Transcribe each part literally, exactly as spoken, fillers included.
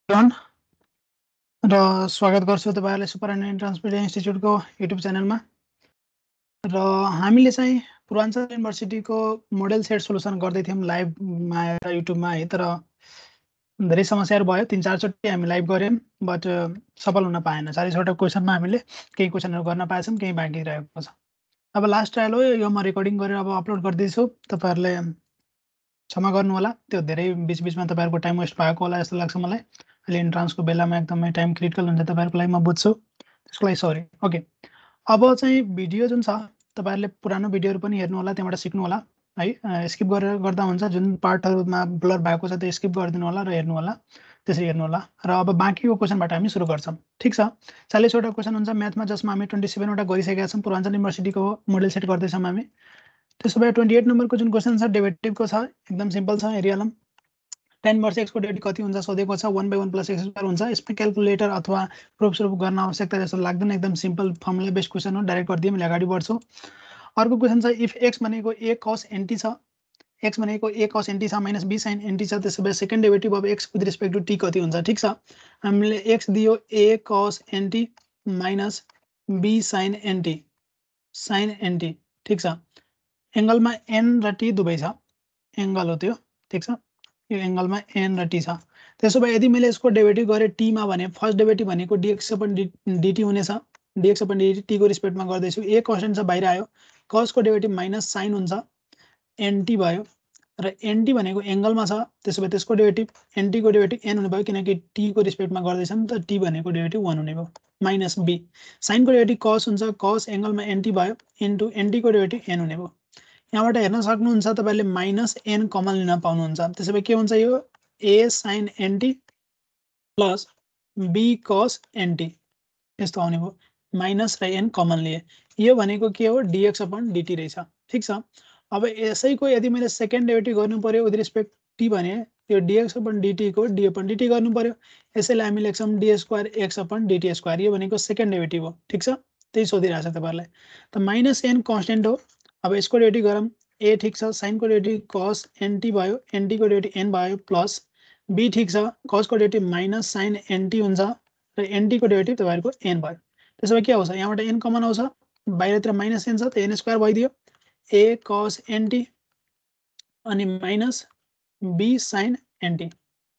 Everyone र स्वागत गर्छु तपाईहरुलाई सुपरइन्टेन्डेन्ट ट्रान्सपोर्ट इन्स्टिट्युटको युट्युब च्यानलमा र हामीले चाहिँ पूर्वाञ्चल युनिभर्सिटीको मोडेल सेट सोलुसन गर्दै थियौं लाइभमा र युट्युबमा है तर धेरै समस्याहरू भयो तीन चार चोटि हामी लाइभ गर्यौं बट सफल हुन पाएन चालीसवटा क्वेशनमा हामीले केही क्वेशनहरू गर्न पाएछौं केही बाँकी रहेको छ अब लास्ट ट्रायल हो यो म रेकर्डिङ गरेर अब अपलोड गर्दै छु तपाईहरुले क्षमा गर्नु होला त्यो धेरै बीच बीचमा तपाईहरुको टाइम वेस्ट भएको होला जस्तो लाग्छ मलाई अहिले इन्ट्रान्सको बेलामा एकदमै टाइम क्रिटिकल हुन्छ तपाईहरुको लागि म बुझ्छु त्यसको लागि सरी ओके अब चाहिँ भिडियो जुन छ तपाईहरुले पुरानो भिडियोहरु पनि हेर्नु होला त्यहाँबाट सिक्नु होला है स्किप गरेर गर्दा हुन्छ जुन पार्टहरुमा ब्लर भएको छ त्यो स्किप गरिदिनु होला र हेर्नु होला त्यसरी हेर्नु होला र अब बाँकीको क्वेशनबाट हामी सुरु गर्छौं ठीक छ चालीस वटा क्वेशन हुन्छ म्याथमा जसमा हामी सत्ताइस वटा गरिसकेका छौं पूर्वाञ्चल युनिभर्सिटीको मोडेल सेट गर्दै छौं हामी त्यसो भए अट्ठाइस नम्बरको जुन क्वेशन छ डेरिभेटिभको छ एकदम सिम्पल छ हेरिहालौं tan वर्ष x को डेरिभेटिभ कति हुन्छ सोधेको छ one by one plus x square हुन्छ यसमा क्याल्कुलेटर अथवा प्रुफ सुरुफ गर्न आवश्यकता जस्तो लाग्दैन एकदम सिम्पल फर्मुला बेस्ड क्वेशन हो डाइरेक्ट गर्दिए मैले अगाडि बढ्छु अर्को क्वेशन छ इफ x भनेको a cos nt छ x भनेको a cos nt छ minus b sin nt छ त्यसो भए second derivative of x with respect to t कति हुन्छ ठीक छ हामीले x दियो a cos nt minus b sin nt sin nt ठीक छ एंगलमा n र t दुवै छ एंगल हो त्यो ठीक छ यो एंगलमा n र t छ त्यसो भए यदि मैले यसको डेरिभेटिभ गरे t मा भने फर्स्ट डेरिभेटिभ भनेको dx अपन dt हुनेछ dx अपन dt t को रिस्पेक्टमा गर्दै छु a कन्स्टेन्ट छ बाहिर आयो cos को डेरिभेटिभ माइनस sin हुन्छ nt भयो र nt भनेको एंगलमा छ त्यसो भए त्यसको डेरिभेटिभ nt को डेरिभेटिभ n हुने भयो किनकि t को रिस्पेक्टमा गर्दै छम त t भनेको डेरिभेटिभ one हुने भयो माइनस b sin को डेरिभेटिभ cos हुन्छ cos एंगलमा nt भयो इन्टु nt को डेरिभेटिभ n हुने भयो यहाँबाट हेर्न सक्नुहुन्छ तपाईले माइनस n कमन लिन पाउनुहुन्छ त्यसो भए के हुन्छ यो a sin nt plus b cos nt यस्तो आउने भयो माइनस र n कमन लिए यो भनेको के हो dx अपन dt रहेछ ठीक छ अब यसैको यदि मैले सेकेन्ड डेरिभेटिभ गर्नु पर्यो विथ रिस्पेक्ट t भने यो dx अपन dt को d अपन dt गर्नु पर्यो यसैले हामी लेख्छौं d square x upon dt square यो भनेको सेकेन्ड डेरिभेटिभ हो ठीक छ त्यही सोधिरहेछ तपाईहरुलाई त माइनस n कन्स्टेन्ट हो अब यसको डेरिभेटिभ गरौँ a ठीक छ sin को डेरिभेटिभ cos nt भयो nt को डेरिभेटिभ n भयो प्लस b ठीक छ cos को डेरिभेटिभ माइनस sin nt हुन्छ र nt को डेरिभेटिभ तपाईहरुको n भयो त्यसो भए के आउँछ यहाँबाट n कमन आउँछ बाहिरतिर माइनस n छ त n स्क्वायर भइदियो a cos nt अनि minus b sin nt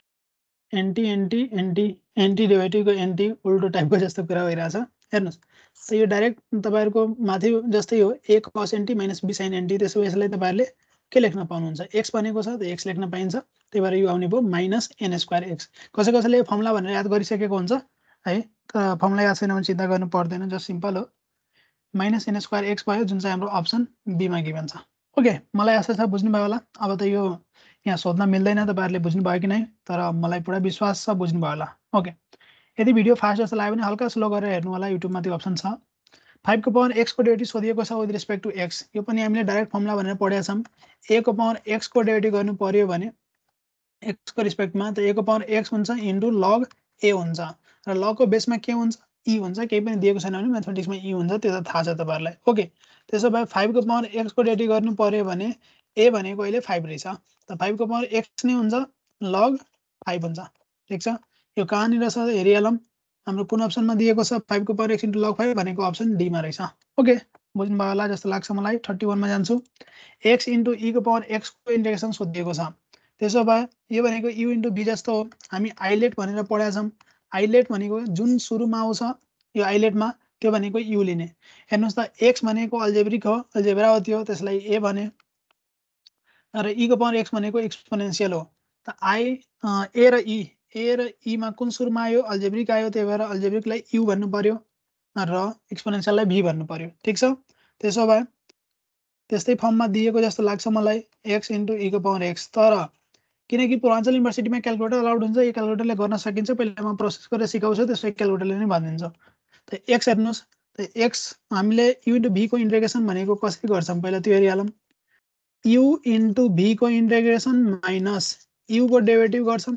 nt nt nt nt डेरिभेटिभको nt उल्टो टाइपको जस्तो कुरा भइराछ हेर्नुस् त यो डाइरेक्ट तपाईहरुको माथि जस्तै हो a cos nt minus b sin nt त्यसो भए यसलाई तपाईहरुले के लेख्न पाउनुहुन्छ x भनेको छ त x लेख्न पाइन्छ त्यही भएर यो आउने भयो माइनस n स्क्वायर x कसै कसैले यो फर्मुला भनेर याद गरिसकेको हुन्छ है त फर्मुला याद छैन भने चिन्ता गर्नु पर्दैन जस्ट सिम्पल हो माइनस n स्क्वायर x भयो जुन चाहिँ हाम्रो अप्सन बी मा गिभन छ ओके मलाई आशा छ बुझ्नु भयो होला अब त यो यहाँ सोध्न मिल्दैन तपाईहरुले बुझ्नु भयो कि नै तर मलाई पुरा विश्वास छ बुझ्नु भयो होला ओके यदि भिडियो फास्ट जस्तो लाग्यो भने हल्का स्लो गरेर हेर्नु होला युट्युबमा त्यो अप्सन छ five को पावर x को डेरिभेटिभ सोधिएको छ विथ रिस्पेक्ट टु x यो पनि हामीले डाइरेक्ट फर्मुला भनेर पढेका छौं a को पावर x को डेरिभेटिभ गर्नु पर्यो भने x को रिस्पेक्टमा त a को पावर x हुन्छ इन्टु log a हुन्छ र log को बेसमा के हुन्छ e हुन्छ केही पनि दिएको छैन भने म्याथमेटिक्समा e हुन्छ त्यो त थाहा छ तपाईहरुलाई ओके त्यसो भए five को पावर x को डेरिभेटिभ गर्नु पर्यो भने a भनेको अहिले five रहेछ त five को पावर x नै हुन्छ log five हुन्छ ठीक छ यो कहाँनिर छ हेरिहालौं हाम्रो कुन अप्सनमा दिएको छ five को power x into log five भनेको अप्सन डी मा रहेछ ओके बुझ्नु भयो होला जस्तो लाग्छ मलाई thirty-one मा जान्छु x into e को पावर x को इन्टिग्रेसन सोधिएको छ त्यसो भए यो भनेको u into b जस्तो हो हामी आइलेट भनेर पढेका छौं आइलेट भनेको जुन सुरुमा आउँछ यो आइलेटमा त्यो भनेको u लिने हेर्नुस् त x भनेको अल्जेब्रिक हो अल्जेब्रा हो त्यो त्यसलाई a भने र e को पावर x भनेको एक्सपोनेन्शियल हो त i a र e a र e मा कुन सुरुमा आयो अल्जेब्रिक आयो त्यही भएर अल्जेब्रिकलाई u भन्नु पर्यो र एक्सपोनेन्शियललाई v भन्नु पर्यो ठीक छ त्यसो भए त्यस्तै फर्ममा दिएको जस्तो लाग्छ मलाई x into e को पावर x तर किनकि पूर्वाञ्चल युनिभर्सिटीमा क्याल्कुलेटर अलाउड हुन्छ यो क्याल्कुलेटरले गर्न सकिन्छ पहिले म प्रोसेस गरेर सिकाउँछु त्यसै क्याल्कुलेटरले नै भनिदिन्छ त x हेर्नुस् त x हामीले u into v को इन्टिग्रेसन भनेको कसरी गर्छौं पहिला त्यो हेरिहालौं u into v को इन्टिग्रेसन माइनस u को डेरिभेटिभ गर्छौं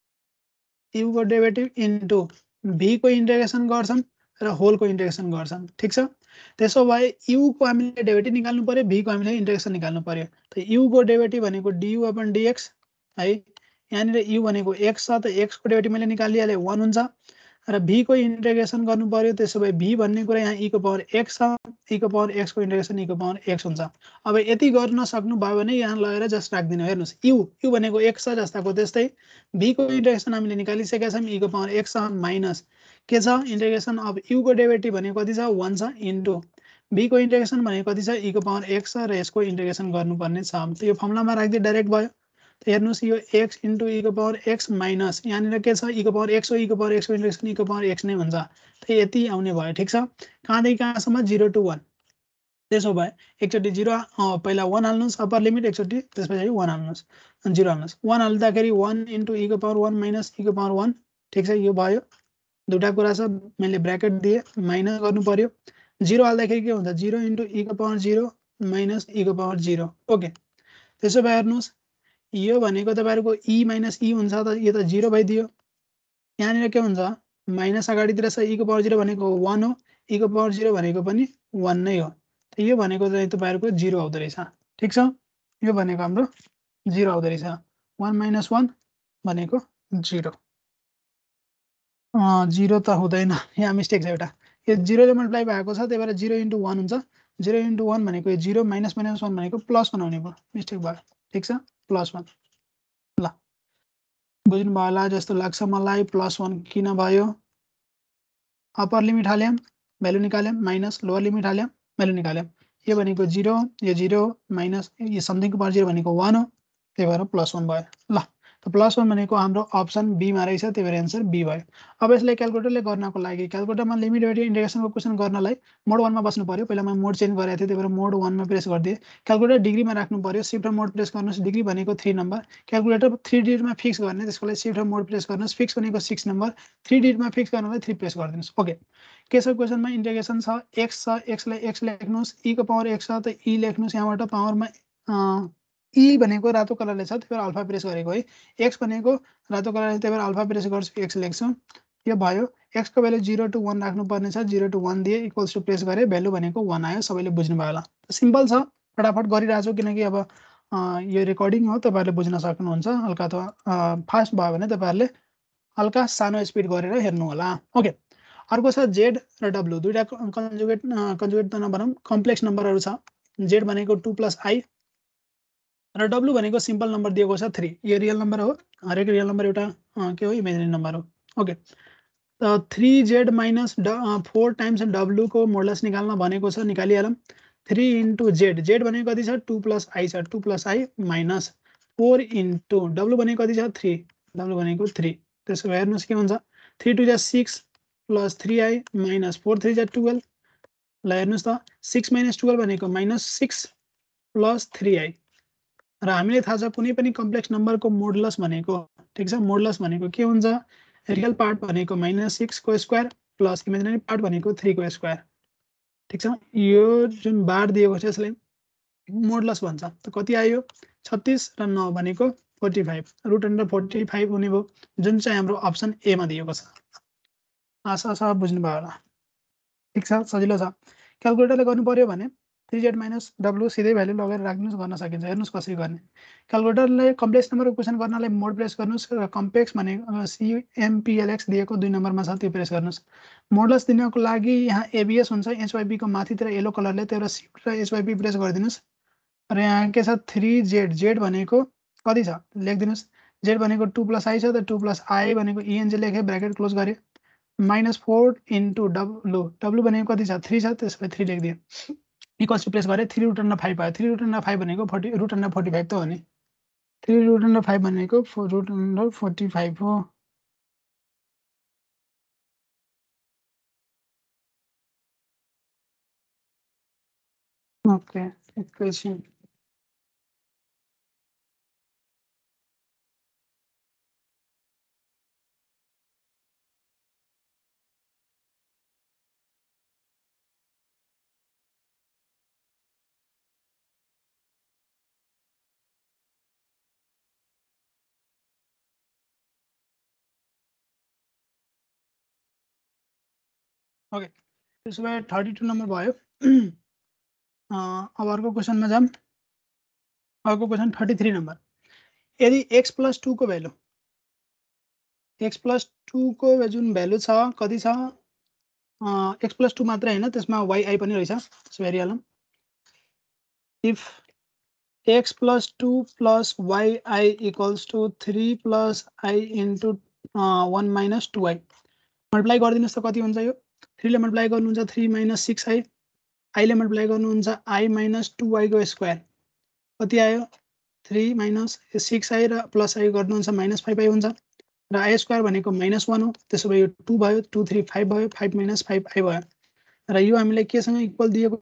u को डेरिभेटिभ इन्टु v को इन्टिग्रेसन गर्छौं र होल को इन्टिग्रेसन गर्छौं ठीक छ त्यसो भए u को हामीले डेरिभेटिभ निकाल्नु पर्यो v को हामीले इन्टिग्रेसन निकाल्नु पर्यो त u को डेरिभेटिभ भनेको du अपन dx है यहाँनिर यु भनेको x छ त x को डेरिभेटिभ मैले निकालिहालेँ one हुन्छ र v को इन्टिग्रेसन गर्नु पर्यो त्यसो भए v भन्ने कुरा यहाँ e को पावर x छ e को पावर x को इन्टिग्रेसन e को पावर x हुन्छ अब यति गर्न सक्नु भयो भने यहाँ लगेर जस्ट राख्दिनु हेर्नुस् u u भनेको x छ जस्ताको त्यस्तै v को इन्टिग्रेसन हामीले निकालिसकेका छौं e को पावर x छ माइनस के छ इन्टिग्रेसन अफ u को डेरिभेटिभ भनेको कति छ one छ इन्टु v को इन्टिग्रेसन भनेको कति छ e को पावर x छ र यसको इन्टिग्रेसन गर्नुपर्ने छ त यो फर्मुलामा राख्दै डाइरेक्ट भयो त हेर्नुस् यो x इन्टु e को पावर x माइनस यहाँनिर के छ e को पावर x हो e को पावर x को इन्टिग्रेसन e को पावर x नै हुन्छ त यति आउने भयो ठीक छ कहाँदेखि कहाँसम्म zero to one त्यसो भए एकचोटि zero पहिला one हाल्नुस् अप्पर लिमिट एकचोटि त्यसपछि one हाल्नुस् अनि zero हाल्नुस् one हाल्दाखेरि one इन्टु e को पावर one माइनस e को पावर one ठीक छ यो भयो दुईटा कुरा छ मैले ब्र्याकेट दिए माइनस गर्नु पर्यो zero हाल्दाखेरि के हुन्छ zero इन्टु e को पावर zero माइनस e को पावर zero ओके त्यसो भए हेर्नुस् यो भनेको तपाईहरुको e माइनस e हुन्छ त यो त zero भइदियो यहाँनिर के हुन्छ माइनस अगाडितिर छ e को पावर zero भनेको one हो e को पावर zero भनेको पनि one नै हो त यो भनेको चाहिँ तपाईहरुको zero आउँदै रहेछ ठीक छ यो भनेको हाम्रो zero आउँदै रहेछ one minus one भनेको zero अ zero त हुँदैन यहाँ मिस्टेक छ एउटा यो zero ले मल्टिप्लाई भएको छ त्यही भएर zero into one हुन्छ zero into one भनेको यो zero minus minus one भनेको प्लस one आउने भयो मिस्टेक भयो ठीक छ प्लस one ल बुझ्नु भयो होला जस्तो लाग्छ मलाई प्लस one किन भयो अप्पर लिमिट हाल्यौं भ्यालु निकाल्यौं माइनस लोअर लिमिट हाल्यौं भ्यालु निकाल्यौं यो भनेको zero यो zero माइनस यो समथिङ को पावर zero भनेको one हो त्यही भएर प्लस one भयो ल त प्लस one भनेको हाम्रो अप्सन बी मा रहेछ त्यही भएर आन्सर बी भयो अब यसलाई क्याल्कुलेटरले गर्नको लागि क्याल्कुलेटरमा लिमिट भेरिएट इन्टिग्रेसनको क्वेशन गर्नलाई मोड one मा बस्नु पर्यो पहिला म मोड चेन्ज गरेको थिए त्यही भएर मोड one मा प्रेस गर्दिए क्याल्कुलेटर डिग्रीमा राख्नु पर्यो शिफ्ट र मोड प्रेस गर्नुस् डिग्री भनेको three number calculator three digit मा फिक्स गर्ने त्यसको लागि शिफ्ट र मोड प्रेस गर्नुस् फिक्स भनेको six नम्बर three डिजिट मा फिक्स गर्नलाई three प्रेस गरिदिनुस् ओके के छ क्वेशनमा इन्टिग्रेसन छ x छ x लाई x लेख्नुस् e को पावर x छ त e लेख्नुस् यहाँबाट पावरमा e भनेको रातो कलरले छ त्यही भएर अल्फा प्रेस गरेको है x भनेको रातो कलरले त्यही भएर अल्फा प्रेस गर्छु x लेख्छु यो भयो x को भ्यालु zero to one राख्नु पर्ने छ zero to one दिए इक्वल्स टु प्रेस गरे भ्यालु भनेको one आयो सबैले बुझ्नु भयो होला सिम्पल छ फटाफट गरिराछु किनकि अब यो रेकर्डिङ हो तपाईहरुले बुझ्न सक्नुहुन्छ हल्का त फास्ट भयो भने तपाईहरुले हल्का सानो स्पिड गरेर हेर्नु होला ओके अर्को छ z र w दुईटा कन्जुगेट कन्जुगेट त नबनाऊ कम्प्लेक्स नम्बरहरु छ z भनेको two plus i र w भनेको सिम्पल नम्बर दिएको छ three यो रियल नम्बर हो हरेक रियल नम्बर एउटा के हो इमेजिनरी नम्बर हो ओके त three z minus four times w को मोडुलस निकाल्न भनेको छ निकालिहालौं three into z z भनेको कति छ two plus i छ two plus i minus four into w भनेको कति छ three w भनेको three त्यसो भए हेर्नुस् के हुन्छ three two is six plus three i minus four three is twelve ल हेर्नुस् त six minus twelve भनेको minus six plus three i र हामीले थाहा छ कुनै पनि कम्प्लेक्स नम्बरको मोडुलस भनेको ठीक छ मोडुलस भनेको के हुन्छ रियल पार्ट भनेको minus six को स्क्वायर प्लस इमेजिनरी पार्ट भनेको three को स्क्वायर ठीक छ यो जुन बार दिएको छ यसलाई मोडुलस भन्छ त कति आयो thirty-six र नौ भनेको forty-five रुट अन्डर forty-five हुने भयो जुन चाहिँ हाम्रो अप्सन ए मा दिएको छ आशा छ बुझ्नु भयो होला ठीक छ सजिलो छ क्याल्कुलेटरले गर्नु पर्यो भने three z minus w सिधै भ्यालु लगेर राख्नुस् गर्न सकिन्छ हेर्नुस् कसरी गर्ने क्याल्कुलेटरले कम्प्लेक्स नम्बरको क्वेशन गर्नलाई मोड प्रेस गर्नुस् र कम्प्लेक्स भनेको c m p l x दिएको दुई नम्बरमा छ त्यो प्रेस गर्नुस् मोडुलस दिनको लागि यहाँ abs हुन्छ h y p को माथितिर येलो कलरले त्यही भएर शिफ्ट र h y p प्रेस गरिदिनुस् र यहाँ के छ three z z भनेको कति छ लेख्दिनुस् z भनेको two plus i छ त two plus i भनेको e n j लेखे ब्र्याकेट क्लोज गरे minus four into w w भनेको कति छ three छ त्यसपछि three लेख्दिए इक्वल्स टु प्लेस गरे three root under five आयो three root under five भनेको forty root under forty-five त हो नि three root under five भनेको four root under forty-five हो ओके इक्वेसन ओके त्यसो भए thirty-two नम्बर भयो अब अर्को क्वेशनमा जाम अर्को क्वेशन thirty-three नम्बर यदि x प्लस टू को भ्यालु x प्लस टू को जुन भ्यालु छ कति छ x प्लस टू मात्रै हैन त्यसमा yi पनि रहेछ त्यसो हेरिहालौं if x plus two plus yi equals to three plus I into uh, one minus two I multiply गरिदिनुस् त कति हुन्छ यो three ले multiply गर्नुहुन्छ three minus six I I ले multiply गर्नुहुन्छ I minus two I को स्क्वायर कति आयो three minus six I र plus I गर्नुहुन्छ minus five I हुन्छ र I स्क्वायर भनेको minus one हो त्यसो भए यो two भयो two three five भयो five minus five I भयो र यो हामीले केसँग इक्वल दिएको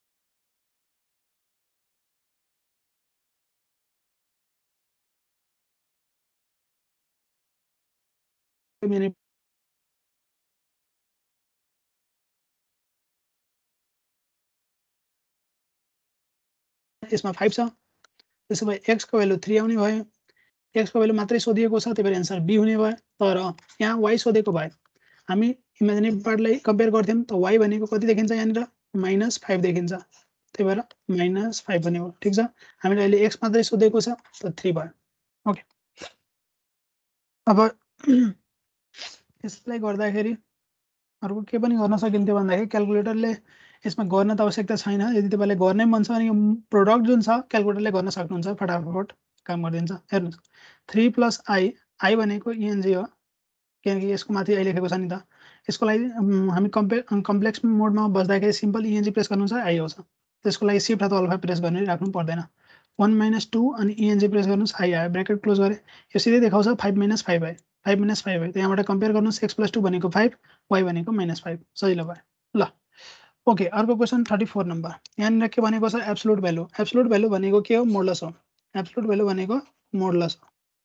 यसमा five छ त्यसो भए x को भ्यालु three आउने भयो x को भ्यालु मात्रै सोधिएको छ त्यही भएर आन्सर b हुने भयो तर यहाँ y सोधेको भए हामी इमेजिनेरी पार्टलाई कम्पेयर गर्थ्यौं त y भनेको कति देखिन्छ यहाँनिर minus five देखिन्छ त्यही भएर minus five बन्यो ठीक छ हामीले अहिले x मात्रै सोधेको छ त three भयो ओके अब यसलाई गर्दाखेरि अर्को के पनि गर्न सकिन्थ्यो भन्दाखेरि क्याल्कुलेटरले यसमा गर्न त आवश्यकता छैन यदि तपाईले गर्नै मन छ भने यो प्रोडक्ट जुन छ क्याल्कुलेटरले गर्न सक्नुहुन्छ फटाफट काम गरिदिन्छ हेर्नुस् three plus I I भनेको eng हो किनकि यसको माथि I लेखेको छ नि त यसको लागि हामी कम्प्लेक्स मोडमा बस्दाखेरि सिम्पल eng प्रेस गर्नुहुन्छ I आउँछ त्यसको लागि शिफ्ट अथवा अल्फा प्रेस गर्ने राख्नु पर्दैन one minus two अनि eng प्रेस गर्नुस् I आयो ब्र्याकेट क्लोज गरे यो सिधै देखाउँछ five minus five आयो five minus five आयो त्यहाँबाट कम्पेयर गर्नुस् x plus two भनेको five y भनेको minus five सजिलो भयो ल ओके अर्को क्वेशन thirty-four नम्बर यहाँनिर के भनेको छ एब्सोल्युट भ्यालु एब्सोल्युट भ्यालु भनेको के हो मोडुलस हो एब्सोल्युट भ्यालु भनेको मोडुलस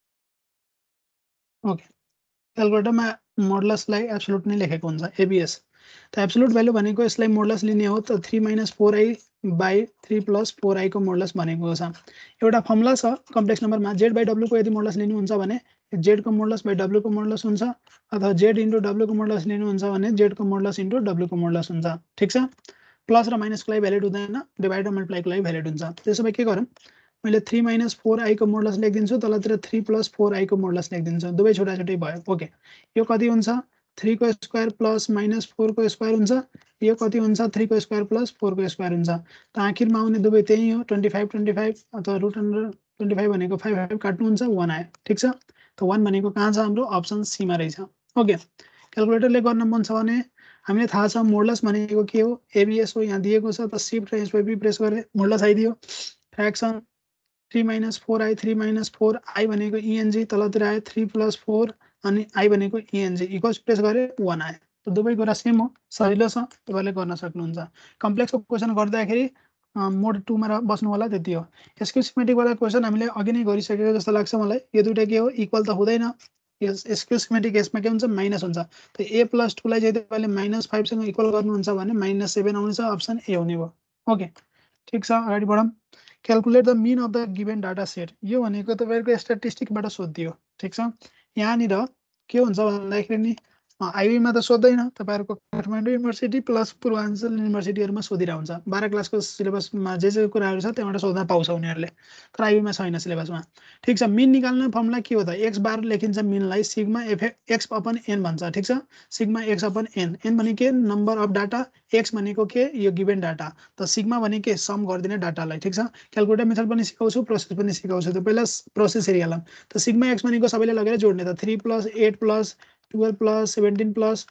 हो ओके क्याल्कुलेटरमा मोडुलसलाई एब्सोल्युट नै लेखेको हुन्छ एबीएस त एब्सोल्युट भ्यालु भनेको यसलाई मोडुलस लिने हो त three minus four I by three plus four I को मोडुलस भनेको छ एउटा फर्मुला छ कम्प्लेक्स नम्बरमा z by w को यदि मोडुलस लिनुहुन्छ भने z को मोडुलस by w को मोडुलस हुन्छ अथवा z into w को मोडुलस लिनुहुन्छ भने z को मोडुलस into w को मोडुलस हुन्छ ठीक छ प्लस र माइनस को लागि भ्यालिड हुँदैन डिभाइड र मल्टिप्लाई को लागि भ्यालिड हुन्छ त्यसो भए के गरौँ मैले three minus four I को मोडुलस लेख्दिन्छु तलतिर three plus four I को मोडुलस लेख्दिन्छु दुवै छोटा छोटै भयो ओके यो कति हुन्छ three को स्क्वायर प्लस minus four को स्क्वायर हुन्छ यो कति हुन्छ three को स्क्वायर प्लस four को स्क्वायर हुन्छ त आखिरमा आउने दुवै त्यही हो twenty-five twenty-five अथवा रुट अन्डर twenty-five भनेको five five काट्नुहुन्छ one आयो ठीक छ त one भनेको कहाँ छ हाम्रो अप्सन सी मा रहेछ ओके क्याल्कुलेटरले गर्न मन छ भने हामीले थाहा छ मोडुलस भनेको के हो एबीएस हो यहाँ दिएको छ त शिफ्ट र एस प्रेस गरे मोडुलस आइदियो fraction three minus four I three minus four I भनेको eng तलतिर आयो three plus four अनि I भनेको eng इक्वल्स प्रेस गरे one आयो त दुवै कुरा सेम हो सजिलो छ तपाईले गर्न सक्नुहुन्छ कम्प्लेक्सको क्वेशन गर्दाखेरि मोड two मा बस्नु होला त्यति हो यसको सिमेट्रिक वाला क्वेशन हामीले अघि नै गरिसकेको जस्तो लाग्छ मलाई यो दुईटा के हो इक्वल त हुँदैन यस यसको सिमेट्रिक यसमा के हुन्छ माइनस हुन्छ त a plus two लाई चाहिँ तपाईले minus five सँग इक्वल गर्नुहुन्छ भने minus seven आउँछ अप्सन ए हुने भयो ओके ठीक छ अगाडि बढौं calculate the mean of the given data set यो भनेको तपाईहरुको स्ट्याटिस्टिकबाट सोधियो ठीक छ यहाँनिर के हुन्छ भन्दाखेरि नि आईबी मा त सोध्दैन तपाईहरुको काठमाडौँ युनिभर्सिटी प्लस पूर्वाञ्चल युनिभर्सिटीहरुमा सोधिरा हुन्छ बाह्र क्लासको सिलेबसमा जे जे कुराहरु छ त्यहाँबाट सोध्न पाउँछ उनीहरुले तर आईबी मा छैन सिलेबसमा ठीक छ मीन निकाल्ने फर्मुला के हो त x बार लेखिन्छ मीनलाई sigma F x upon n भन्छ ठीक छ sigma x upon n n भनेको के नम्बर अफ डाटा x भनेको के यो गिवन डाटा त सिग्मा भनेको के सम गर्दिने डाटालाई ठीक छ क्याल्कुलेटर मेथड पनि सिकाउँछु प्रोसेस पनि सिकाउँछु त पहिला प्रोसेस हेरिहालौं त सिग्मा x भनेको सबैले लगेर जोड्ने त three plus eight plus twelve plus seventeen plus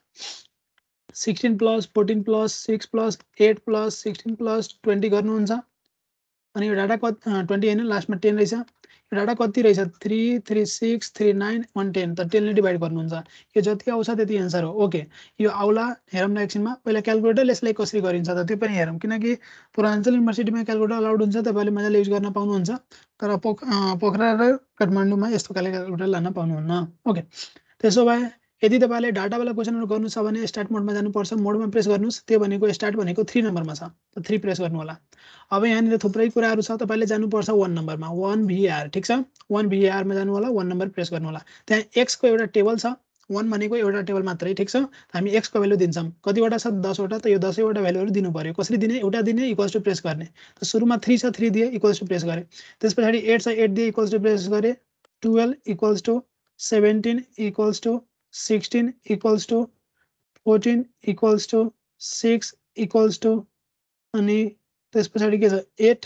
sixteen plus fourteen plus six plus eight plus sixteen plus twenty गर्नुहुन्छ अनि यो डाटा कति twenty हैन लास्टमा ten रहेछ यो डाटा कति रहेछ three three six three nine one ten त ten ले डिवाइड गर्नुहुन्छ यो जति आउँछ त्यति आन्सर हो ओके यो आउला हेरौँ न एकछिनमा पहिला क्याल्कुलेटरले यसलाई कसरी गरिन्छ त त्यो पनि हेरौँ किनकि पूर्वाञ्चल युनिभर्सिटीमा क्याल्कुलेटर अलाउड हुन्छ तपाईले मजाले युज गर्न पाउनुहुन्छ तर पोखरा र काठमाडौँमा यस्तो क्याल्कुलेटर लान पाउनुहुन्न ओके त्यसो भए यदि तपाईले डाटा वाला क्वेशनहरु गर्नु छ भने स्टार्ट मोडमा जानुपर्छ मोडमा प्रेस गर्नुस् त्यो भनेको स्टार्ट भनेको three नम्बरमा छ त three प्रेस गर्नु होला अब यहाँनिर थुप्रै कुराहरु छ तपाईले जानुपर्छ one नम्बरमा one V R ठीक छ one V R मा जानु होला one नम्बर प्रेस गर्नु होला त्यहाँ x को एउटा टेबल छ one भनेको एउटा टेबल मात्रै ठीक छ हामी x को भ्यालु दिन्छौं कतिवटा छ ten वटा त यो ten वटा भ्यालुहरु दिनु पर्यो कसरी दिने एउटा दिने इक्वल्स टु प्रेस गर्ने त सुरुमा three छ three दिए इक्वल्स टु प्रेस गरे त्यसपछि eight छ eight दिए इक्वल्स टु प्रेस गरे twelve equals to seventeen equals to sixteen equals to fourteen equals to six equals to अनि त्यस पछाडि के छ eight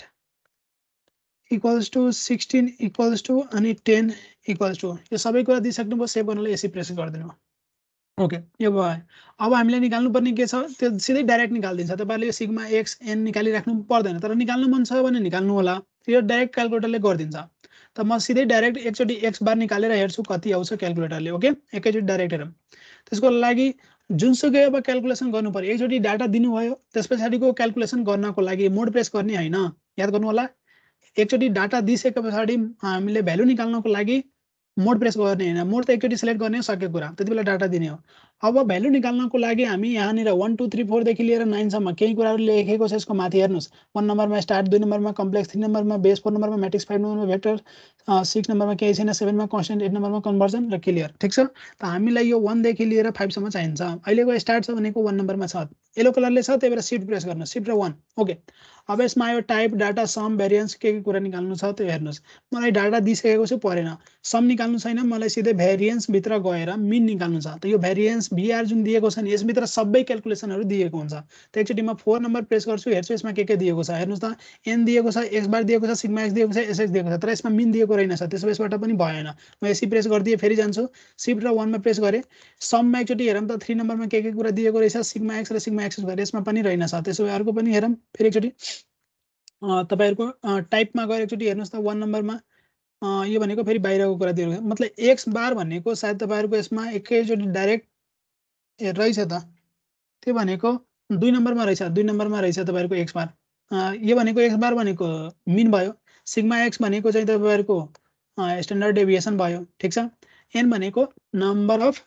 equals to sixteen equals to अनि टेन इक्वल्स टु यो सबै कुरा दिइसक्नुभयो सेभ गर्नलाई यसै प्रेस गरिदिनु ओके यो भयो अब हामीले निकाल्नु पर्ने के छ त्यो सिधै डाइरेक्ट निकाल्दिन्छ तपाईहरुले यो सिग्मा एक्स एन निकालिराख्नु पर्दैन तर निकाल्नु मन छ भने निकाल्नु होला यो डाइरेक्ट क्याल्कुलेटरले गरिदिन्छ त म सिधै डाइरेक्ट एकचोटी एक्स बार निकालेर हेर्छु कति आउँछ क्याल्कुलेटरले ओके एकैचोटी डाइरेक्ट हेरौँ त्यसको लागि जुनसुकै अब क्याल्कुलेसन गर्नु पर्यो एकचोटी डाटा दिनुभयो त्यसपछाडिको क्याल्कुलेसन गर्नको लागि मोड प्रेस गर्ने हैन याद गर्नु होला एकचोटी डाटा दिइसके पछाडि हामीले भ्यालु निकाल्नको लागि मोड प्रेस गर्ने हैन मोड त एकचोटी सिलेक्ट गर्ने सकेको कुरा त्यतिबेला डाटा दिने हो अब भ्यालु निकाल्नको लागि हामी यहाँनिर one two three four देखि लिएर nine सम्म केही कुराहरु लेखेको छ यसको माथि हेर्नुस् one नम्बरमा स्टार्ट two नम्बरमा कम्प्लेक्स three नम्बरमा बेस four नम्बरमा म्याट्रिक्स five नम्बरमा भेक्टर six नम्बरमा केही छैन seven मा कन्स्टेन्ट eight नम्बरमा कन्भर्जन र क्लियर ठीक छ त हामीलाई यो one देखि लिएर five सम्म चाहिन्छ अहिलेको स्टार्ट छ भनेको one नम्बरमा छ येलो कलरले छ त्यही भएर शिफ्ट प्रेस गर्नु शिफ्ट र one ओके अब यसमा यो टाइप डाटा सम भेरिएन्स के के कुरा निकाल्नु छ त्यो हेर्नुस् मलाई डाटा दिइसकेको छु परेन सम निकाल्नु छैन मलाई सिधै भेरिएन्स भित्र गएर मिन निकाल्नु छ त यो भेरिएन्स भीआर जुन दिएको छ नि यसभित्र सबै क्याल्कुलेसनहरु दिएको हुन्छ त एकचोटी म four नम्बर प्रेस गर्छु हेर्छु यसमा के के दिएको छ हेर्नुस् त n दिएको छ x बार दिएको छ सिग्मा x दिएको छ sx दिएको छ तर यसमा मिन दिएको रहेन छ त्यसो यसबाट पनि भएन म यसै प्रेस गर्दिए फेरि जान्छु शिफ्ट र one मा प्रेस गरे सममा एकचोटी हेरौँ त three नम्बरमा के के कुरा दिएको रहेछ सिग्मा x र सिग्मा x भएर यसमा पनि रहेन छ त्यसो भए अर्को पनि हेरौँ फेरि एकचोटी तपाईहरुको टाइपमा गएर एकचोटी हेर्नुस् त one नम्बरमा यो भनेको फेरि बाहिरको कुरा दिएको मतलब x बार भनेको सायद तपाईहरुको यसमा एकैचोटी डाइरेक्ट रहेछ त त्यो भनेको two नम्बरमा रहेछ two नम्बरमा रहेछ तपाईहरुको x बार यो भनेको x बार भनेको मिन भयो सिग्मा x भनेको चाहिँ तपाईहरुको स्ट्यान्डर्ड डेभिएसन भयो ठीक छ n भनेको नम्बर अफ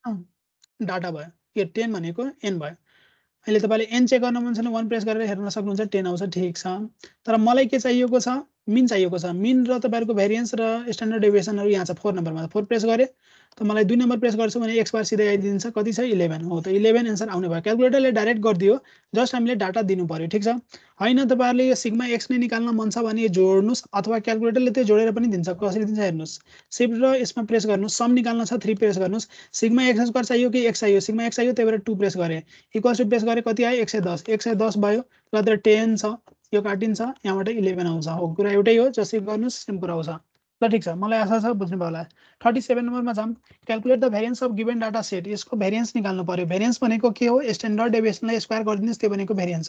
डाटा भयो यो ten भनेको n भयो अहिले तपाईले n चेक गर्न मन छ भने one प्रेस गरेर हेर्न सक्नुहुन्छ ten आउँछ ठीक छ तर मलाई के चाहिएको छ मिन चाहिएको छ मिन र तपाईहरुको भेरिएन्स र स्ट्यान्डर्ड डेभिएसनहरु यहाँ छ four नम्बरमा four प्रेस गरे त मलाई two नम्बर प्रेस गर्छु भने x बार सिधै आइदिन्छ कति छ eleven हो त eleven आन्सर आउने भयो क्याल्कुलेटरले डाइरेक्ट गर्दियो जस्ट हामीले डाटा दिनु पर्यो ठीक छ हैन तपाईहरुले यो सिग्मा x नै निकाल्न मन छ भने जोड्नुस् अथवा क्याल्कुलेटरले त्यो जोडेर पनि दिन्छ कसरी दिन्छ हेर्नुस् शिफ्ट र यसमा प्रेस गर्नुस् सम निकाल्न छ three प्रेस गर्नुस् सिग्मा x स्क्वायर चाहियो कि x चाहियो सिग्मा x चाहियो त्यही भएर two प्रेस गरे इक्वल्स टु प्रेस गरे कति आयो one ten one ten भयो र त ten छ यो काटिन्छ यहाँबाट eleven आउँछ हो कुरा एउटै हो जसरी गर्नुस् सेम कुरा आउँछ ल ठीक छ मलाई आशा छ बुझ्नु भयो होला thirty-seven नम्बरमा जाम calculate the variance of given data set यसको भेरिएन्स निकाल्नु पर्यो भेरिएन्स भनेको के हो स्ट्यान्डर्ड डेभिएसनलाई स्क्वायर गरिदिनुस् त्यो भनेको भेरिएन्स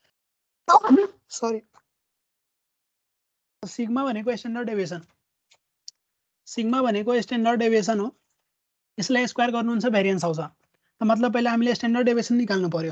हो सरी सिग्मा भनेको स्ट्यान्डर्ड डेभिएसन सिग्मा भनेको स्ट्यान्डर्ड डेभिएसन हो यसलाई स्क्वायर गर्नुहुन्छ भेरिएन्स आउँछ त मतलब पहिला हामीले स्ट्यान्डर्ड डेभिएसन निकाल्नु पर्यो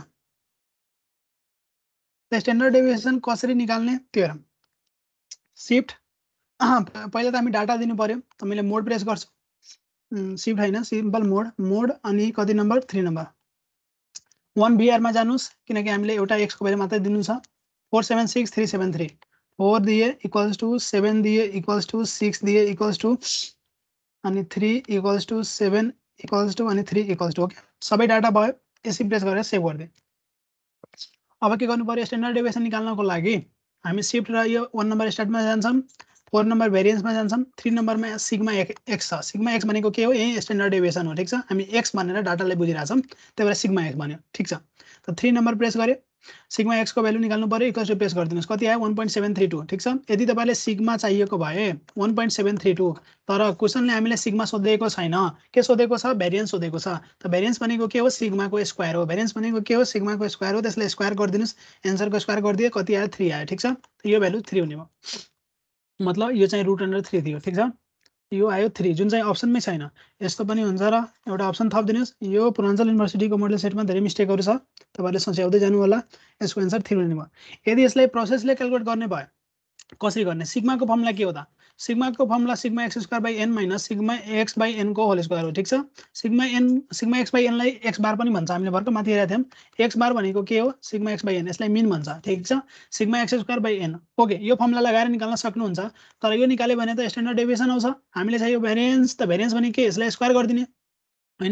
त स्ट्यान्डर्ड डेभिएसन कसरी निकाल्ने त्यो हेरौँ शिफ्ट पहिला त हामी डाटा दिनु पर्यो त मैले मोड प्रेस गर्छु शिफ्ट हैन सिम्पल मोड मोड अनि कति number three number one VR मा जानुस् किनकि हामीले एउटा x को भ्यालु मात्रै दिनु छ four seven six three seven three four दिए इक्वल्स टु seven दिए इक्वल्स टु six दिए इक्वल्स टु अनि three equals to seven equals to अनि three इक्वल्स टु ओके सबै डाटा भयो यसै प्रेस गरेर सेभ गर्दिए अब के गर्नु पर्यो स्ट्यान्डर्ड डेभिएसन निकाल्नको लागि हामी शिफ्ट र यो one नम्बर स्टार्टमा जान्छौं four नम्बर भेरिएन्समा जान्छौं three नम्बरमा सिग्मा x छ सिग्मा x भनेको के हो यही स्ट्यान्डर्ड डेभिएसन हो ठीक छ हामी x भनेर डाटालाई बुझिराछौं त्यही भएर सिग्मा x भन्यो ठीक छ त three नम्बर प्रेस गरे सिग्मा x को भ्यालु निकाल्नु पर्यो इक्वल्स टु प्रेस गरिदिनुस् कति आयो one point seven three two ठीक छ यदि तपाईले सिग्मा चाहिएको भए one point seven three two तर क्वेशनले हामीले सिग्मा सोधेको छैन के सोधेको छ भेरिएन्स सोधेको छ त भेरिएन्स भनेको के हो सिग्माको स्क्वायर हो भेरिएन्स भनेको के हो सिग्माको स्क्वायर हो त्यसले स्क्वायर गरिदिनुस् आन्सरको स्क्वायर गरिदिए कति आयो three आयो ठीक छ त यो भ्यालु three हुने भयो मतलब यो चाहिँ रुट अन्डर three दियो ठीक छ यो आयो three जुन चाहिँ अप्सनमै छैन यस्तो पनि हुन्छ र एउटा अप्सन थप दिनुस् यो पूर्वाञ्चल युनिभर्सिटीको मोडल सेटमा धेरै मिस्टेकहरु छ तपाईहरुले सोच्याउँदै जानु होला यसको आन्सर three हुने भयो यदि यसलाई प्रोसेसले क्याल्कुलेट गर्ने भयो कसरी गर्ने सिग्माको फर्मुला के हो त सिग्माको formula sigma x square by n minus sigma x by n को होल स्क्वायर हो ठीक छ sigma n sigma x by n लाई x बार पनि भन्छ हामीले भर्खर माथि हेरेका थियौं x बार भनेको के हो सिग्मा x बाइ n यसलाई मिन भन्छ ठीक छ sigma x square by n okay यो फर्मुला लगाएर निकाल्न सक्नुहुन्छ तर यो निकाले भने त स्ट्यान्डर्ड डेभिएसन आउँछ हामीले चाहियो भेरिएन्स त भेरिएन्स भने के यसलाई स्क्वायर गर्दिने हैन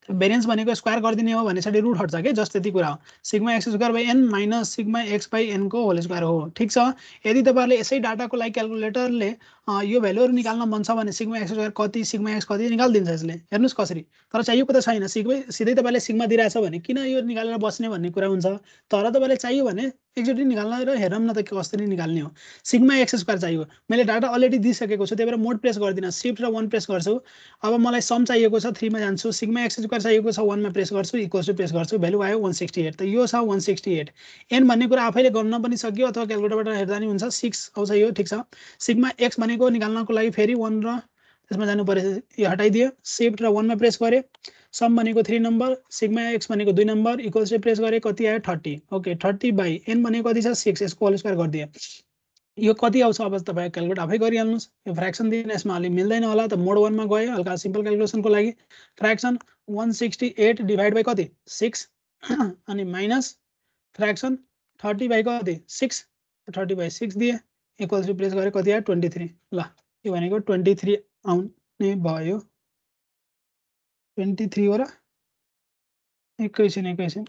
भेरिएन्स भनेको स्क्वायर गरिदिने हो भनेपछि रुट हट्छ के जस्ट त्यति कुरा हो sigma x square by n minus sigma x by एनको होल स्क्वायर हो ठिक छ यदि तपाईँहरूले यसै डाटाको लागि क्यालकुलेटरले यो भ्यालुहरू निकाल्न मन छ भने सिग्मा एक्स स्क्वायर कति सिग्मा एक्स कति निकालिदिन्छ यसले हेर्नुहोस् कसरी तर चाहिएको त छैन सिग्मै सिधै तपाईँले सिग्मा दिइरहेछ भने किन यो निकालेर बस्ने भन्ने कुरा हुन्छ तर तपाईँले चाहियो भने एकचोटि निकाल्न र हेरौँ न त कसरी निकाल्ने हो सिग्मा एक्स स्क्वायर चाहियो मैले डाटा अलरेडी दिइसकेको छु त्यही भएर मोड प्रेस गर्दिनँ सिफ्ट र वान प्रेस गर्छु अब मलाई सम चाहिएको छ थ्रीमा जान्छु सिग्मा एक्स स्क्वायर चाहिएको छ वानमा प्रेस गर्छु इक्वल्स टु प्रेस गर्छु भ्यालु आयो वान सिक्सटी एट त यो छ वान सिक्सटी एट एन भन्ने कुरा आफैले गर्न पनि सक्यो अथवा क्यालकुलेटरबाट हेर्दा नि हुन्छ सिक्स आउँछ यो ठिक छ सिग्मा एक्स भनेको निकाल्नको लागि फेरि वान र त्यसमा जानु पर्यो यो हटाइदियो सिफ्ट र वानमा प्रेस गरेँ सम भनेको थ्री नम्बर सिग्मा एक्स भनेको दुई नम्बर इक्वल्स टु प्रेस गरेँ कति आयो thirty okay thirty by n भनेको कति छ सिक्स यसको होल स्क्वायर गरिदिएँ यो कति आउँछ अब तपाईँ क्यालकुलेट आफै गरिहाल्नुहोस् यो फ्रेक्सन दिने यसमा अलि मिल्दैन होला त मोड वानमा गयो हल्का सिम्पल क्यालकुलेसनको लागि fraction one sixty eight divide by कति सिक्स अनि माइनस फ्रेक्सन थर्टी बाई कति सिक्स थर्टी बाई सिक्स दिए इक्वल्स टु प्रेस गरेँ कति आयो ट्वेन्टी थ्री ल यो भनेको ट्वेन्टी थ्री आउने भयो ट्वेन्टी थ्री हो र एकैछिन एकैछिन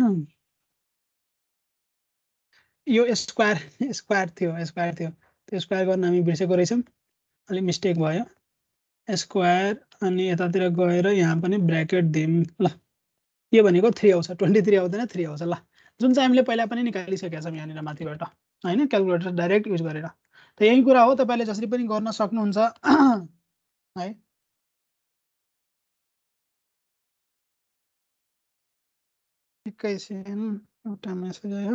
यो स्क्वायर स्क्वायर थियो स्क्वायर थियो त्यो स्क्वायर गर्न हामी बिर्सेको रहेछौँ अलिक मिस्टेक भयो स्क्वायर अनि यतातिर गएर यहाँ पनि ब्र्याकेट दिउँ ल यो भनेको थ्री आउँछ ट्वेन्टी थ्री आउँदैन थ्री आउँछ ल जुन चाहिँ हामीले पहिला पनि निकालिसकेका छौँ यहाँनिर माथिबाट होइन क्यालकुलेटर डाइरेक्ट युज गरेर त यही कुरा हो तपाईँले जसरी पनि गर्न सक्नुहुन्छ है एकैछिन एउटा मेसेज आयो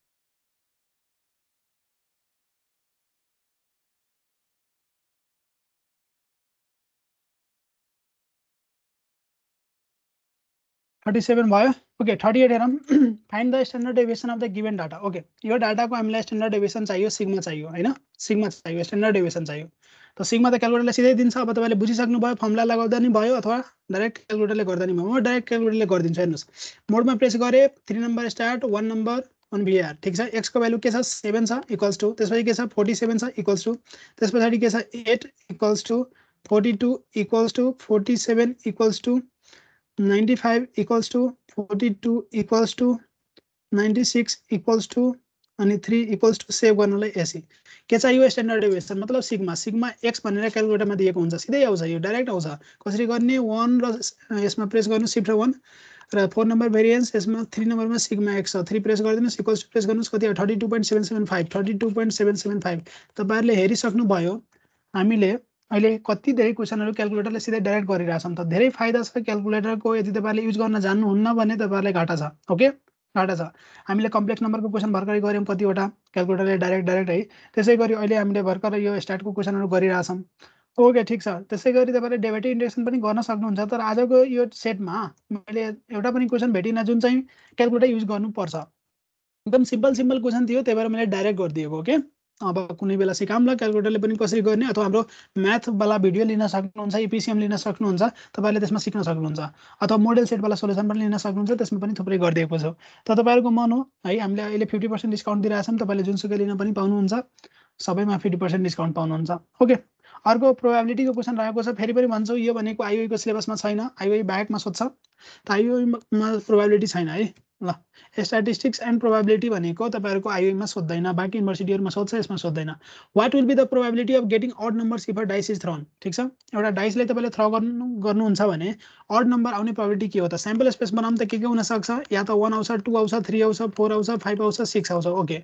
थर्टी सेभेन भयो ओके थर्टी एट हेरौँ find the standard deviation of the given data okay यो डाटाको हामीलाई स्ट्यान्डर्ड डेभिएसन चाहियो सिग्मा चाहियो होइन सिग्मा चाहियो स्ट्यान्डर्ड डेभिएसन चाहियो त सिग्मा त क्यालकुलेटरले सिधै दिन्छ अब तपाईँले बुझिसक्नु भयो फर्मुला लगाउँदा नि भयो अथवा डाइरेक्ट क्यालकुलेटरले गर्दा नि भयो म डाइरेक्ट क्यालकुलेटरले गरिदिन्छु हेर्नुहोस् मोडमा प्रेस गरेँ three number start one number one VR ठिक छ एक्सको भ्यालु के छ सेभेन छ इक्वल्स टू त्यसपछि के छ फोर्टी सेभेन छ इक्वल्स टू त्यस पछाडि के छ eight equals to forty two equals to forty seven equals to ninety five equals to forty two equals to ninety six equals to अनि थ्री इक्वल्स टू सेभ गर्नलाई AC के चाहियो standard deviation मतलब sigma sigma x भनेर क्यालकुलेटरमा दिएको हुन्छ सिधै आउँछ यो डाइरेक्ट आउँछ कसरी गर्ने वान र यसमा प्रेस गर्नु सिफ्ट र वान र फोर नम्बर भेरिएन्स यसमा थ्री नम्बरमा सिग्मा एक्स छ थ्री प्रेस गरिदिनुहोस् इक्वल्स टू प्रेस गर्नुहोस् कति thirty two point seven seven five thirty two point seven seven five तपाईँहरूले हेरिसक्नुभयो हामीले अहिले कति धेरै क्वेसनहरू क्यालकुलेटरले सिधै डाइरेक्ट गरिरहेछौँ त धेरै फाइदा छ क्यालकुलेटरको यदि तपाईँहरूले युज गर्न जान्नुहुन्न भने तपाईँहरूलाई घाटा छ ओके घाटा छ हामीले कम्प्लेक्स नम्बरको क्वेसन भर्खरै गऱ्यौँ कतिवटा क्यालकुलेटरले डाइरेक्ट डाइरेक्ट है त्यसै गरी अहिले हामीले भर्खर यो स्ट्याटको क्वेसनहरू गरिरहेछौँ ओके ठिक छ त्यसै गरी तपाईँले डेरिभेटिभ इन्टिग्रेसन पनि गर्न सक्नुहुन्छ तर आजको यो सेटमा मैले एउटा पनि क्वेसन भेटिनँ जुन चाहिँ क्यालकुलेटर युज गर्नुपर्छ एकदम सिम्पल सिम्पल क्वेसन थियो त्यही भएर मैले डाइरेक्ट गरिदिएको ओके अब कुनै बेला सिकाउँला क्यालकुलेटरले पनि कसरी गर्ने अथवा हाम्रो म्याथवाला भिडियो लिन सक्नुहुन्छ इपिसिएम लिन सक्नुहुन्छ तपाईँले त्यसमा सिक्न सक्नुहुन्छ अथवा मोडल सेटवाला सोल्युसन पनि लिन सक्नुहुन्छ त्यसमा पनि थुप्रै गरिदिएको छु त तपाईँहरूको मन हो है हामीले अहिले फिफ्टी पर्सेन्ट डिस्काउन्ट दिइरहेछौँ तपाईँले जुनसुकै लिन पनि पाउनुहुन्छ सबैमा फिफ्टी पर्सेन्ट डिस्काउन्ट पाउनुहुन्छ ओके अर्को प्रोबेबिलिटीको क्वेसन रहेको छ फेरि पनि भन्छु यो भनेको आइओईको सिलेबसमा छैन आइओई बाहेकमा सोध्छ त आइओईमा प्रोबेबिलिटी छैन है ल स्ट्याटिस्टिक्स एन्ड प्रोबेबिलिटी भनेको तपाईँहरूको आइओईमा सोध्दैन बाँकी युनिभर्सिटीहरूमा सोध्छ यसमा सोध्दैन what will be the probability of getting odd numbers if a dice is thrown ठिक छ एउटा डाइसलाई तपाईँले थ्रो गर्नु गर्नुहुन्छ भने अड नम्बर आउने प्रोबेबिलिटी के हो त स्याम्पल स्पेस बनाउनु त के के हुनसक्छ या त वान आउँछ टू आउँछ थ्री आउँछ फोर आउँछ फाइभ आउँछ सिक्स आउँछ ओके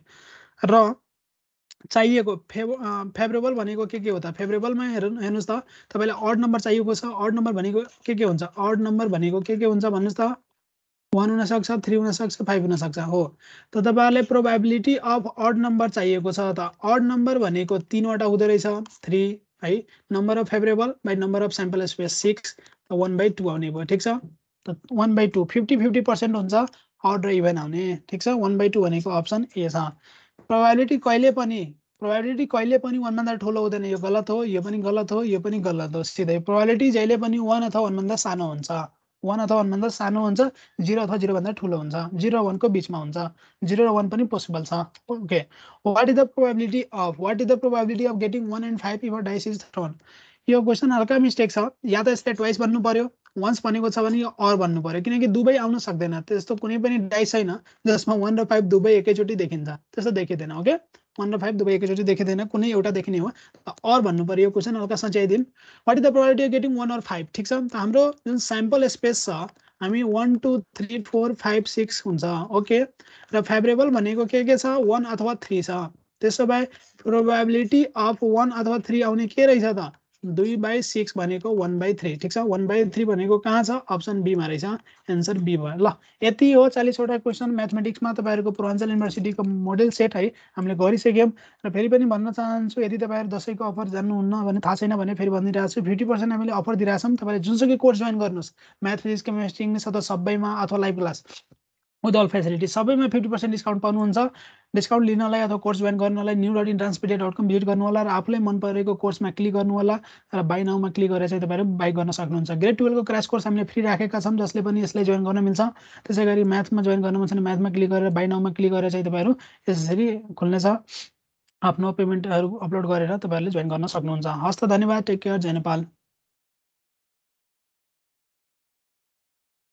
र चाहिएको फेभ फेभरेबल भनेको के के हो त फेभरेबलमा हेर्नु हेर्नुहोस् त तपाईँलाई अड नम्बर चाहिएको छ अड नम्बर भनेको के के हुन्छ अड नम्बर भनेको के के हुन्छ भन्नुहोस् त वान हुनसक्छ थ्री हुनसक्छ फाइभ हुनसक्छ हो त तपाईँहरूलाई प्रोबेबिलिटी अफ अड नम्बर चाहिएको छ त अड नम्बर भनेको तिनवटा हुँदो रहेछ थ्री है number of favourable by number of sample space six one by two आउने भयो ठिक छ त one by two fifty fifty percent हुन्छ अड र इभेन आउने ठिक छ वान बाई टू भनेको अप्सन ए छ प्रोबेबिलिटी कहिले पनि प्रोबेबिलिटी कहिले पनि वानभन्दा ठुलो हुँदैन यो गलत हो यो पनि गलत हो यो पनि गलत हो सिधै प्रोबेबिलिटी जहिले पनि वान अथवा वानभन्दा सानो हुन्छ वान अथवा वानभन्दा सानो हुन्छ जिरो अथवा जिरोभन्दा ठुलो हुन्छ जिरो र वानको बिचमा हुन्छ जिरो र वान पनि पोसिबल छ okay what is the probability of what is the probability of getting one and five if a dice is thrown यो क्वेसन हल्का मिस्टेक छ या त यसले ट्वाइस भन्नु पर्यो वन्स भनेको छ भने यो अर भन्नु पर्यो, किनकि दुवै आउन सक्दैन। त्यस्तो कुनै पनि डाइस छैन जसमा वान र फाइभ दुवै एकैचोटि देखिन्छ, त्यस्तो देखिँदैन। ओके, वान र फाइभ दुवै एकैचोटि देखिँदैन, कुनै एउटा देखिने हो। अर भन्नु पर्यो। यो क्वेसन हल्का सच्याइदिउँ। What is the probability of getting one or five? ठिक छ, त हाम्रो जुन स्याम्पल स्पेस छ हामी one two three four five six हुन्छ। ओके, र फेभरेबल भनेको के के छ? वान अथवा थ्री छ। त्यसो भए प्रोबेबिलिटी अफ वान अथवा थ्री आउने के रहेछ त? दुई बाई सिक्स भनेको वान बाई थ्री। ठिक छ, वान बाई थ्री भनेको कहाँ छ? अप्सन बीमा रहेछ, एन्सर बी भयो। ल, यति हो चालिसवटा क्वेसन म्याथमेटिक्समा तपाईँहरूको पूर्वाञ्चल युनिभर्सिटीको मोडल सेट है हामीले गरिसक्यौँ। र फेरि पनि भन्न चाहन्छु, यदि तपाईँहरू दसैँको अफर जान्नुहुन्न भने, थाहा छैन भने फेरि भनिदिरहेको छु, फिफ्टी पर्सेन्ट हामीले अफर दिइरहेछौँ। तपाईँले जुनसुकै कोर्स जोइन गर्नुहोस्, म्याथ, फिजिक्स, केमिस्ट्री, इङ्ग्लिस अथवा सबैमा, अथवा live class with all facility सबैमा फिफ्टी पर्सेन्ट डिस्काउन्ट पाउनुहुन्छ। डिस्काउन्ट लिनलाई अथवा कोर्स जोइन गर्नलाई new dot Entrancepedia dot com visit गर्नु होला र आफूलाई मन परेको कोर्समा क्लिक गर्नु होला र बाई नाउमा क्लिक गरेर चाहिँ तपाईँहरू बाई गर्न सक्नुहुन्छ। ग्रेड टुवेल्भको क्रास कोर्स हामीले फ्री राखेका छौँ, जसले पनि यसलाई जोइन गर्न मिल्छ। त्यसै गरी म्याथमा जोइन गर्नु मन छ भने म्याथमा क्लिक गरेर बाई नाउमा क्लिक गरेर चाहिँ तपाईँहरू यसरी खुल्नेछ, आफ्नो पेमेन्टहरू अपलोड गरेर तपाईँहरूले जोइन गर्न सक्नुहुन्छ। हस्त, धन्यवाद, टेक केयर, जय नेपाल।